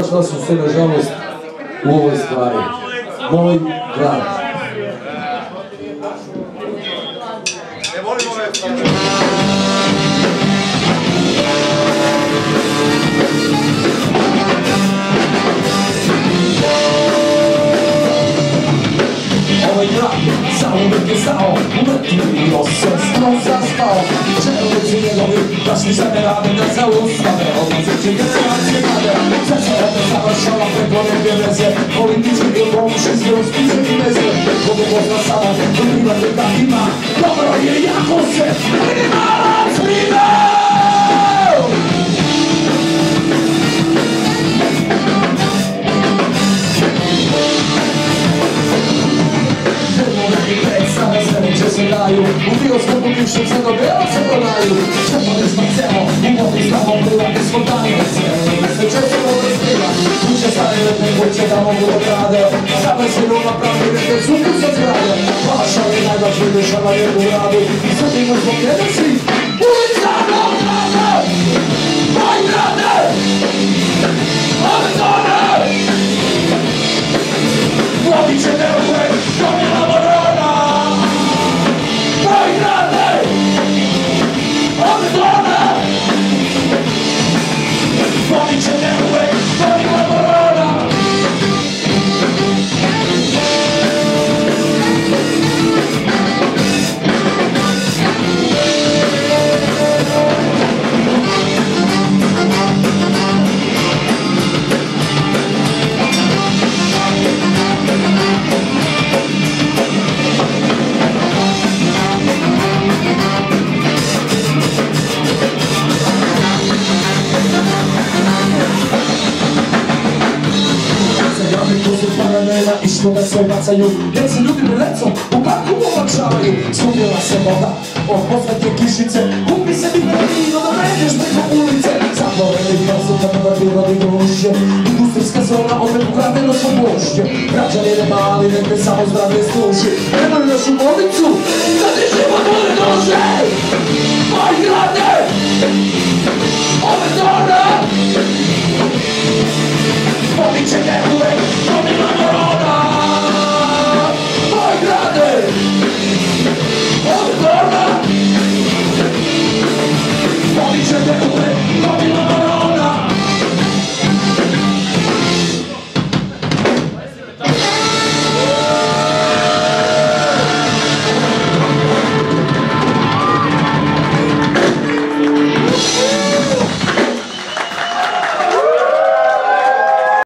našla su se nažalost u ovoj stvari. Moj grad. Ne volim ove stvari. Ovaj grad zauvek je stao, umrtvio se, skroz zaspao. Čelnici njegovi dašli se ne rade da zaustave odlazeći generacije mlade. Sve se ovdje završava preko neke veze, politički dio pomuši skroz pičeni veze. Kogu pozna samo, dobivate da ima, dobro je jako se minimalac prime! Će se daju, u bioskopu bivšem se do bela se dodaju. Čepali smo celo, uvodi znamo privatni spontanje. Se često povrstiva, kuće stare letne kuće da mogu da grade. Sada se nova pravi neke suku sa zgrade. Vaša je najvažniji dešava jednu radu. Sudimo zbog jedan si, ulica Moj grade! Moj grade! Ove zone! Vodit će te uvek, domina morona! Moj grade! Ove zone! Vodit će te uvek, domina morona! Išlo da se bacaju, jer se ljudi lecom u parku olakšavaju. Skupila se voda od poznate kišice, kupi se vino da pređeš preko ulice. Zatvoreni prosvjetama da bi rodi duše, industrijska zona opet ukradeno sa bošće. Građani ne mali, nekde samo zdravlje služi, nemoj našu bolnicu, da ti život bude duže. Moj grade!